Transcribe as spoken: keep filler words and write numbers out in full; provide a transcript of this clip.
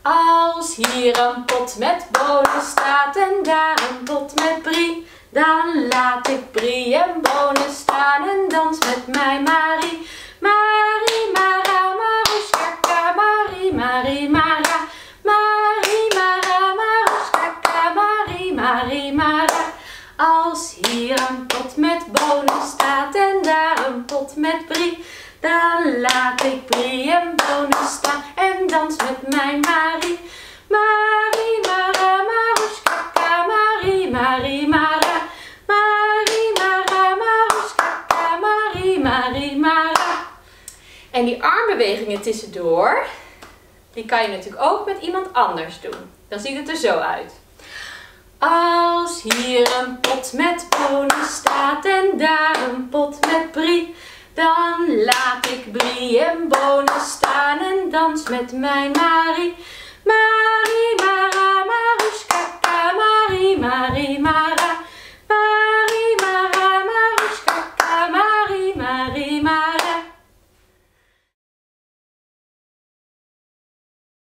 Als hier een pot met bonen staat en daar een pot met Brie, dan laat ik Brie en bonen staan en dans met mij Marie. Marie, Mara, Marushkaka, Marie, Marie, Mara. Marie, Mara, Marushkaka, Marie, Marie, Mara. Als hier een pot met bonen staat en daar een pot met Brie, dan laat ik Brie en bonen staan en dans met mij Marie. Marie, Mara, Marushkaka, Marie, Marie, Mara. Marie, Mara, Marushkaka, Marie, Marie, Mara. En die armbewegingen tussendoor, die kan je natuurlijk ook met iemand anders doen. Dan ziet het er zo uit. Als hier een pot met bonen staat en daar een pot met Brie, dan laat ik Brie en bonen staan en dans met mij Marie. Marie,